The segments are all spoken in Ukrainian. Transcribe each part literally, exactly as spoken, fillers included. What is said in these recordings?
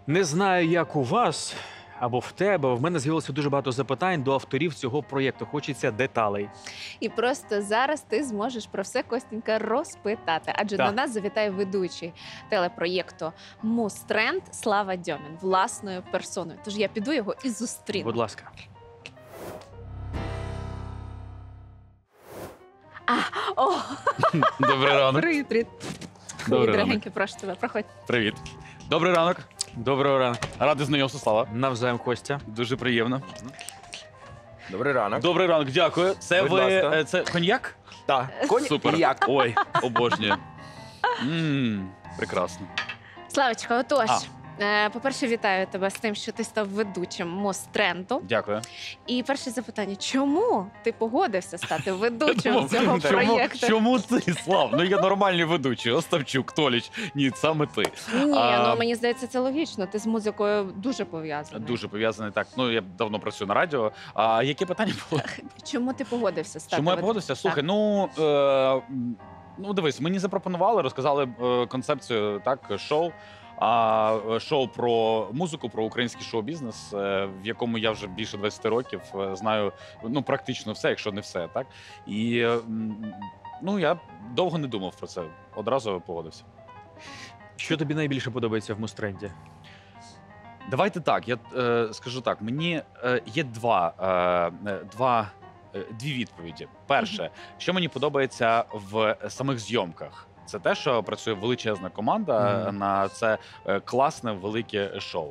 Не знаю, як у вас або в тебе. В мене з'явилося дуже багато запитань до авторів цього проєкту. Хочеться деталей. І просто зараз ти зможеш про все, Костенька, розпитати. Адже Так. до нас завітає ведучий телепроєкту «Муз-тренд» Слава Дьомін власною персоною. Тож я піду його і зустріну. Будь ласка. О, Добрий ранок. привіт, привіт. Добрий Привіт, ранок. дорогенький, прошу тебе, проходь. Привіт. Добрий ранок. Доброго ранку. Радий знайомству, Слава. Навзаєм, Костя. Дуже приємно. Добрий ранок. Добрий ранок, дякую. Це Будь ви ласка. е, це коньяк? Так, конь Супер. і як? Ой, обожнюю. Мм, прекрасно. Славочка, отож, А. е, по-перше, вітаю тебе з тим, що ти став ведучим «Муз-тренду». Дякую. І перше запитання, чому ти погодився стати ведучим Думав, цього чому, проєкту? чому ти, Слав? Ну я нормальний ведучий. Остапчук, Толіч. Ні, саме ти. Ні, А, ну мені здається, це логічно. Ти з музикою дуже пов'язаний. Дуже пов'язаний так. Ну, я давно працюю на радіо. А яке питання було? Чому ти погодився стати? Чому я вед- погодився? Так. Слухай, ну, е, м, ну дивись, мені запропонували, розказали е, концепцію так, шоу. А е, шоу про музику, про український шоу-бізнес, е, в якому я вже більше двадцяти років е, знаю ну, практично все, якщо не все. Так? І е, м, ну, я довго не думав про це, одразу погодився. Що тобі найбільше подобається в мустренді? Давайте так, я е, скажу так, мені е, є два, е, е, два, е, дві відповіді. Перше, що мені подобається в самих зйомках, це те, що працює величезна команда Мгм. на це е, класне велике шоу.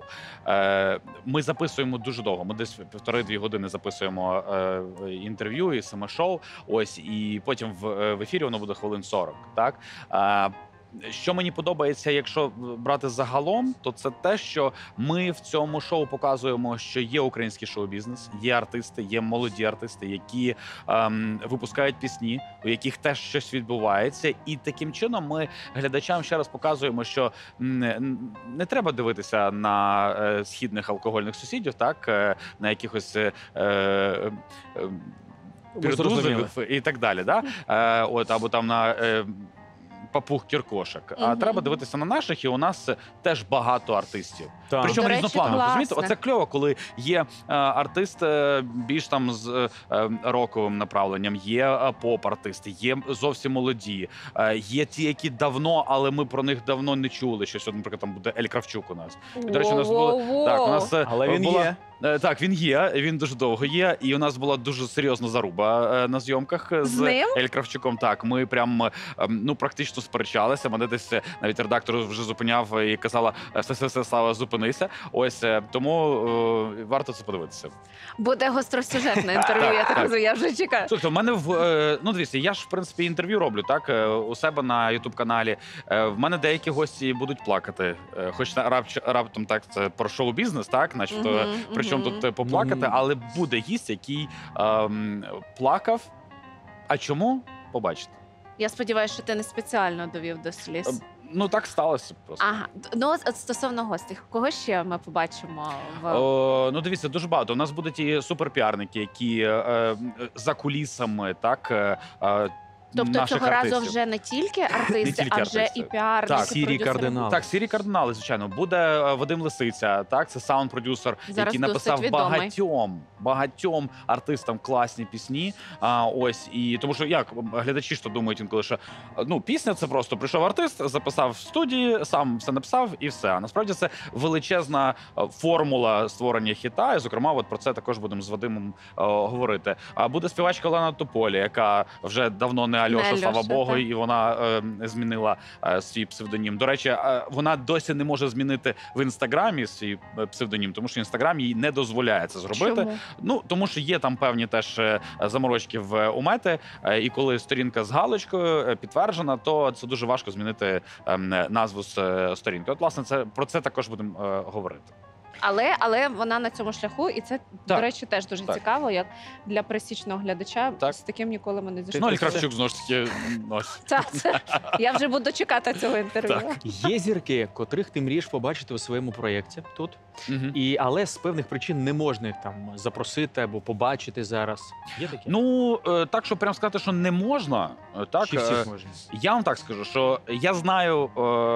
Е, Ми записуємо дуже довго. Ми десь півтори-дві години записуємо е, інтерв'ю і саме шоу. Ось і потім в, е, в ефірі воно буде хвилин сорок. Так. Е, Що мені подобається, якщо брати загалом, то це те, що ми в цьому шоу показуємо, що є український шоу-бізнес, є артисти, є молоді артисти, які ем, випускають пісні, у яких теж щось відбувається. І таким чином ми глядачам ще раз показуємо, що м, н- не треба дивитися на е, східних алкогольних сусідів, так е, на якихось. Е, е, е, Ми зрозуміли. Пірдузових і так далі, да? Е, от, або там на е, папуг кіркошок. А Мгм. треба дивитися на наших, і у нас теж багато артистів. Так. Причому До речі, різнопланово. Розумієте, класне. оце кльово, коли є е, артист е, більш там з е, е, роковим направленням, є е, поп-артисти, є зовсім молоді, е, є ті, які давно, але ми про них давно не чули. Що сьогодні, наприклад, там буде Ель Кравчук у нас. І, до речі, у нас було Воу-воу-воу. так. У нас е, Але він була, є. Е, Так, він є, він дуже довго є, і у нас була дуже серйозна заруба е, на зйомках з, З ним? Ель Кравчуком. Так, ми прям е, ем, ну практично сперечалися. Мене десь е, навіть редактор вже зупиняв і казала: все, все, все, Слава, зупинися. Ось е, тому е, варто це подивитися. Буде гостросюжетне інтерв'ю, я так так. розумію, я вже чекаю. Слухайте, в мене в е, ну дивіться, я ж в принципі інтерв'ю роблю так е, у себе на Ютуб каналі. Е, В мене деякі гості будуть плакати, Е, хоч на- рап, раптом так це про шоу-бізнес, так, начебто, Мгм, причому мгм. тут е, поплакати, Мгм. але буде гість, який ем, плакав. А чому? Побачите. Я сподіваюся, що ти не спеціально довів до сліз. Ем, Ну так сталося просто. Ага, ну от стосовно гостей, кого ще ми побачимо в О, ну дивіться, дуже багато. У нас будуть і суперпіарники, які е, е, за кулісами, так. Е, е, тобто наших цього разу артистів. вже не тільки артисти, тільки а вже артисти. і піарники, Так, сірі продюсери. кардинали. Так, сірі кардинали, звичайно. Буде е, Вадим Лисиця, так, це саунд-продюсер, Зараз який досить написав відомий. багатьом, багатьом артистам класні пісні. А, ось, і тому що як глядачі ж то думають інколи, що ну, пісня це просто прийшов артист, записав в студії, сам все написав і все. А насправді це величезна е, формула створення хіта. І, зокрема, от про це також будемо з Вадимом е, говорити. А буде співачка Лана Тополі, яка вже давно не Альоша, Не слава Альоша, Богу, так. і вона е, змінила е, свій псевдонім. До речі, е, вона досі не може змінити в інстаграмі свій е, псевдонім, тому що інстаграм їй не дозволяє це зробити. Чому? Ну тому що є там певні теж е, заморочки в у мети, е, і коли сторінка з галочкою е, підтверджена, то це дуже важко змінити ем, назву з е, сторінки. От, власне, це про це також будемо е, говорити. Але, але вона на цьому шляху, і це, до Так. речі, теж дуже Так. цікаво, як для пересічного глядача. Так. З таким ніколи ми не Ну, зійшли. і Кравчук, знову ж таки, ось. Це, це, я вже буду чекати цього інтерв'ю. Так. Є зірки, котрих ти мрієш побачити у своєму проєкті тут, Мгм. і, але з певних причин не можна їх там запросити або побачити зараз. Є такі? Ну, е, так, щоб прям сказати, що не можна, е, так, Чи е, всіх можна? я вам так скажу, що я знаю,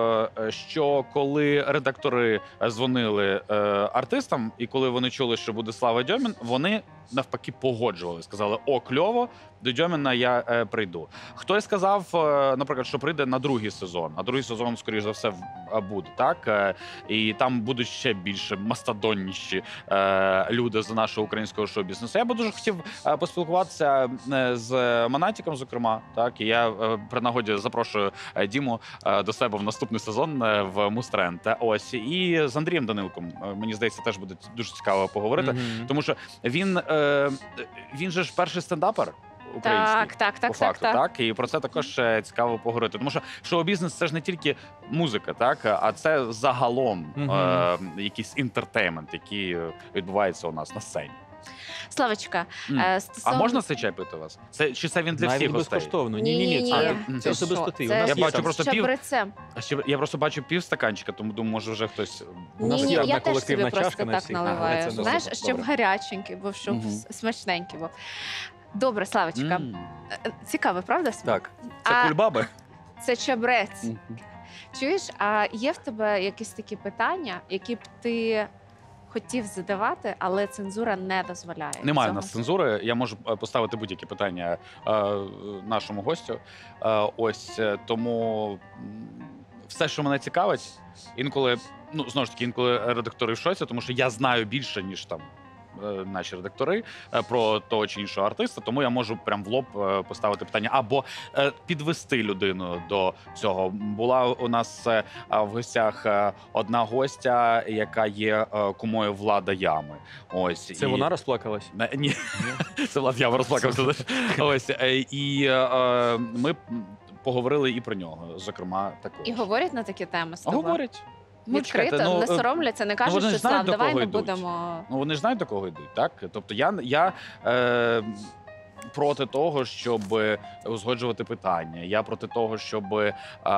е, що коли редактори е, дзвонили е, артистам, і коли вони чули, що буде Слава Дьомін, вони навпаки погоджували. Сказали: о, кльово, до Дьоміна я е, прийду. Хтось сказав, е, наприклад, що прийде на другий сезон, а другий сезон, скоріш за все, в- е, буде, так? Е, і там будуть ще більше мастодонніші е, люди з нашого українського шоу-бізнесу. Я би дуже хотів е, поспілкуватися е, з Монатіком, зокрема, так, і я е, при нагоді запрошую е, Діму е, до себе в наступний сезон е, в Мустрен. Та ось і з Андрієм Данилком. е, Мені здається, теж буде дуже цікаво поговорити, Мгм. тому що він, е, він же ж перший стендапер український. Так, так, так, По так, факту, так. так, і про це також е, цікаво поговорити. Тому що шоу-бізнес це ж не тільки музика, так, а це загалом Мгм. е, якийсь інтертеймент, який е, відбувається у нас на сцені. Славочка, М. е, А стосовно... можна цей чай пити у вас? Це чи це він для Навіть всіх гостей? безкоштовно. Ні, ні, ні. Ні-ні-ні. Це, Ти це особисто що? ти. У Це нас Я є бачу там- просто Ще пів- перед цим. А ще я просто бачу пів стаканчика, тому думаю, може вже хтось. У нас Ні, є ні, одна я теж собі колективна просто чашка на так всіх. наливаю. А, це Знаєш, добре, щоб добре. гаряченький був, щоб Мгм. с- смачненький був. Добре, Славочка. М, Е, Цікаво, правда? смак? Так, це А- кульбаби. Це чебрець. Мгм. Чуєш, а є в тебе якісь такі питання, які б ти хотів задавати, але цензура не дозволяє? Немає в цього? нас цензури. Я можу е, поставити будь-які питання е, нашому гостю. Е, ось е, тому м, все, що мене цікавить, інколи, ну знову ж таки, інколи редактори в шоці, тому що я знаю більше, ніж там. е, Наші редактори е, про того чи іншого артиста, тому я можу прям в лоб е, поставити питання або е, підвести людину до цього. Була у нас е, а, в гостях е, одна гостя, яка є е, кумою Влада Ями. Ось Це і... вона розплакалась? Не, ні, це Влад Яма розплакався. Ось е, і е, ми поговорили і про нього, зокрема, також. І говорять на такі теми з А тобою? говорять. Ну, Відкрито, чекайте, ну, не е, соромляться, не кажуть, вони що ж знають, Слав, до давай кого не йдуть. будемо. Ну вони ж знають, до кого йдуть, так? Тобто я, я е, проти того, щоб узгоджувати питання. Я проти того, щоб е,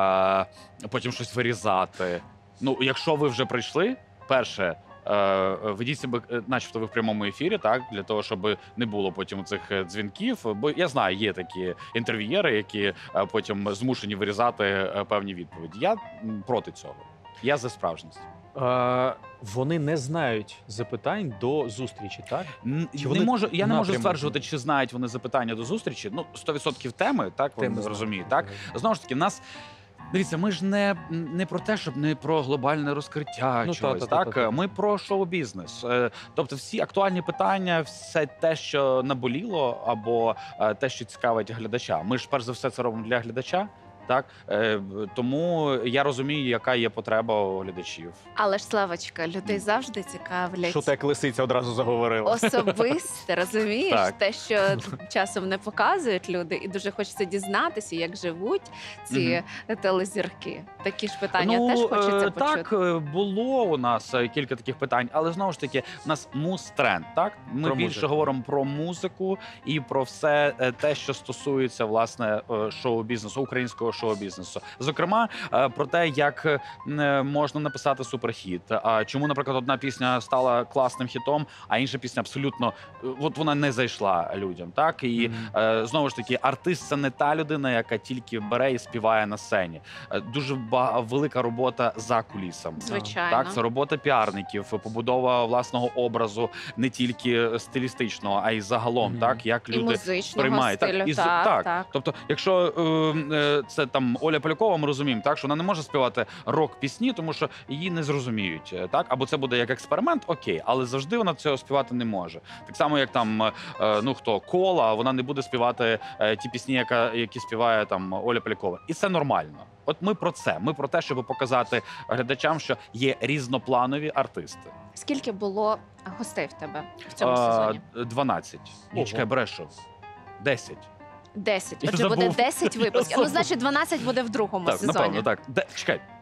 потім щось вирізати. Ну, якщо ви вже прийшли, перше. е, Ведіть себе, е, начебто, ви в прямому ефірі, так для того, щоб не було потім цих е, дзвінків. Бо я знаю, є такі інтерв'єри, які е, потім змушені вирізати е, певні відповіді. Я м, проти цього. Я за справжність. Е, вони не знають запитань до зустрічі, так? Н- Чи не вони можу, я не можу напряму? стверджувати, чи знають вони запитання до зустрічі. Ну, сто відсотків теми, так вони Теми розуміють. знають. Так знову ж таки, нас. Дивіться, ми ж не, не про те, щоб не про глобальне розкриття Ну, чогось. та-та-та-та-та. Так ми про шоу-бізнес. Е, Тобто, всі актуальні питання, все те, що наболіло, або е, те, що цікавить глядача. Ми ж перш за все це робимо для глядача. Так Е, тому я розумію, яка є потреба у глядачів. Але ж, Славочка, людей завжди цікавлять. Що ти як лисиця одразу заговорила? Особисте, розумієш? Так. Те, що часом не показують люди, і дуже хочеться дізнатися, як живуть ці телезірки. Такі ж питання теж хочеться е, почути. так, е, було у нас е, кілька таких питань, але знову ж таки, у нас муз-тренд, так? Ми Про більше музику. говоримо про музику і про все е, те, що стосується власне е, шоу-бізнесу, українського шоу-бізнесу. Зокрема, е, про те, як е, можна написати суперхіт. А чому, наприклад, одна пісня стала класним хітом, а інша пісня абсолютно е, от вона не зайшла людям. Так і Мгм. Е, Знову ж таки, артист це не та людина, яка тільки бере і співає на сцені. Е, Дуже ба- велика робота за кулісами. Звичайно. Так, це робота піарників, побудова власного образу не тільки стилістичного, а й загалом, Мгм. так як І люди музичного сприймають. стилю. Так, і з- так, так. так. Тобто, якщо е, е, це там Оля Полякова, ми розуміємо, так що вона не може співати рок-пісні, тому що її не зрозуміють. е, Так, або це буде як експеримент, окей, але завжди вона цього співати не може. Так само, як там е, ну хто Кола, вона не буде співати е, ті пісні, яка, які співає там Оля Полякова. І це нормально. От ми про це. Ми про те, щоб показати глядачам, що є різнопланові артисти. Скільки було гостей в тебе в цьому А, сезоні? дванадцять. Ні, Ого. чекай, брешу. десять. Десять. Я Отже, буде забув. десять Я випусків. Ну, забув. значить, дванадцять буде в другому Так, сезоні. напевно, так. Де, чекай.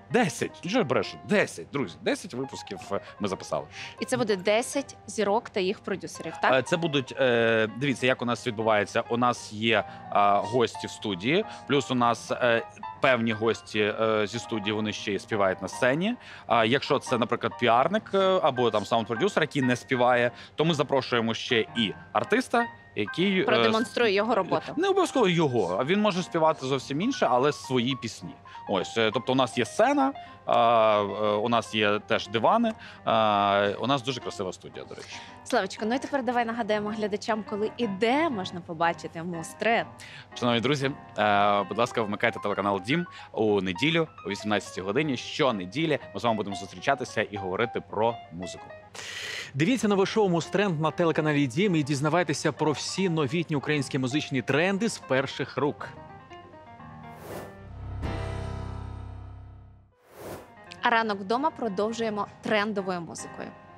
десять. Що я брешу? десять, друзі. десять випусків е, ми записали. І це буде десять зірок та їх продюсерів, так? Е, Це будуть, е, дивіться, як у нас відбувається. У нас є е, гості в студії, плюс у нас е, певні гості е, зі студії, вони ще й співають на сцені. А якщо це, наприклад, піарник е, або там саунд-продюсер, який не співає, то ми запрошуємо ще і артиста, який е, Продемонструє його роботу. не обов'язково його, а він може співати зовсім інше, але свої пісні. Ось, е, тобто, у нас є сцена, а, е, у нас є теж дивани. А, у нас дуже красива студія, до речі. Славочко, ну і тепер давай нагадаємо глядачам, коли і де можна побачити Муз-тренд. Шановні друзі, е, будь ласка, вмикайте телеканал Дім у неділю о вісімнадцятій годині. Щонеділі ми з вами будемо зустрічатися і говорити про музику. Дивіться нове шоу «Муз-тренд» на телеканалі Дім і дізнавайтеся про всі новітні українські музичні тренди з перших рук. А ранок вдома продовжуємо трендовою музикою.